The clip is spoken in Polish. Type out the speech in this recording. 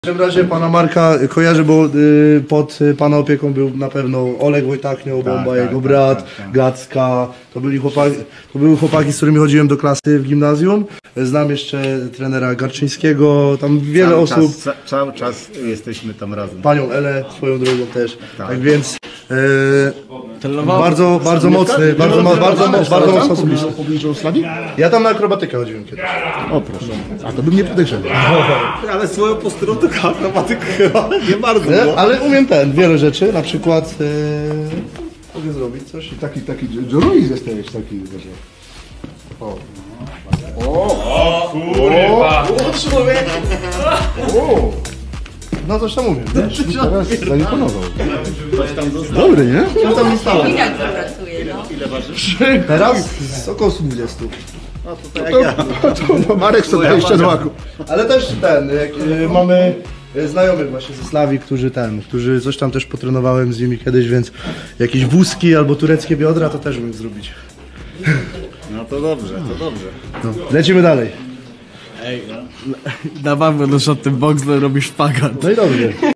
W każdym razie pana Marka kojarzę, bo pod pana opieką był na pewno Oleg Wojtachnioł, Bomba, jego brat, Gacka. To były chłopaki, z którymi chodziłem do klasy w gimnazjum. Znam jeszcze trenera Garczyńskiego, tam wiele osób. Cały czas jesteśmy tam razem. Panią Elę swoją drogą też. Tak więc bardzo mocny, bardzo mocno osobiście. Ja tam na akrobatykę chodziłem kiedyś. O proszę. A to bym nie podejrzał. Ale swoją posturą to akrobatyk chyba nie bardzo. Ale umiem wiele rzeczy, na przykład mogę zrobić coś. Taki Joruis jesteś, taki wiesz. O. Kurwa! No coś tam umiem. Teraz zaimponował. Dobry, nie? Ja tam nie stałem. Widać, że pracuje, no. Teraz z około 120. To Marek 120 złaków. Ale też mamy znajomych właśnie ze Slawii, którzy coś tam też potrenowałem z nimi kiedyś, więc jakieś wózki albo tureckie biodra to też umiem zrobić. No to dobrze, to dobrze. No, lecimy dalej. Na pewno, że ten boks robisz szpagat. No i dobrze.